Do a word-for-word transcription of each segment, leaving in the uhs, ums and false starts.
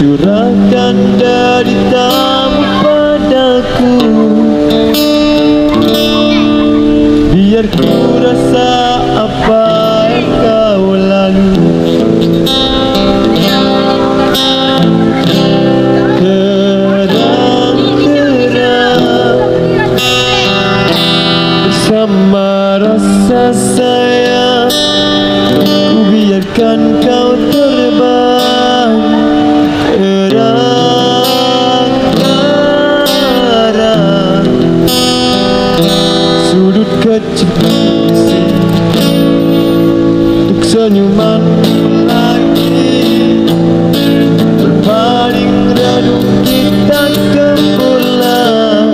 curahkan deritamu padaku, biar ku rasa apa yang kau lalui. Bersama rasa sayang, ku biarkan kau terbang terang-terang. Sudut kecil di sini untuk senyuman lagi, berpaling redup kita ke pulang.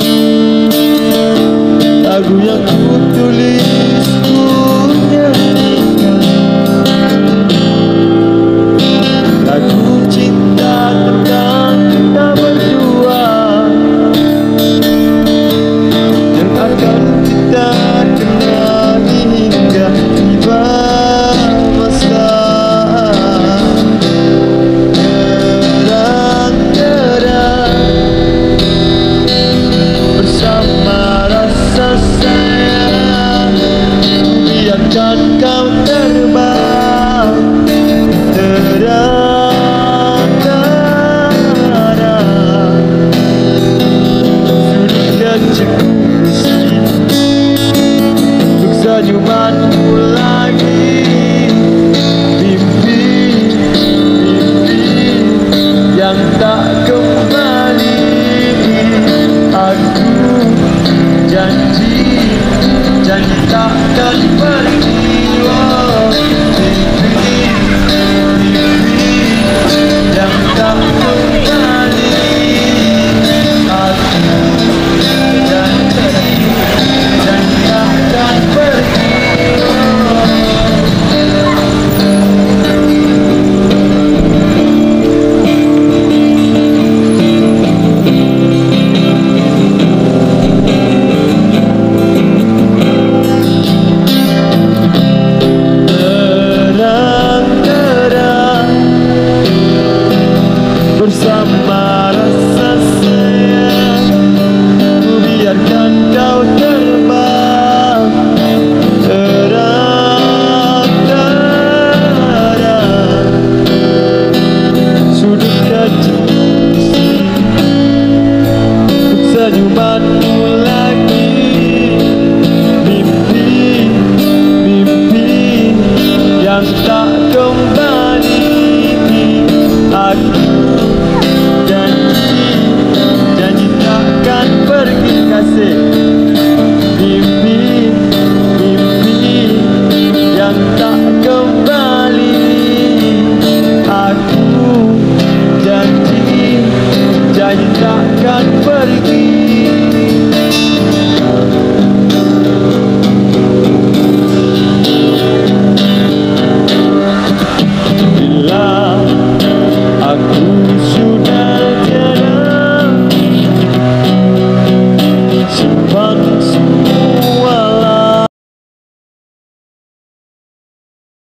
Lagu yang ku tulis ku nyanyikan, lagu cinta tentang kita berdua, yang akan kita kenali hingga tiba masa. Terang-terang bersama rasa sayang, biarkan kau terbang terang-terang. Sudut kecilku di sini untuk senyumanmu lagi, mimpi-mimpi yang tak kembali. Aku janji, janji takkan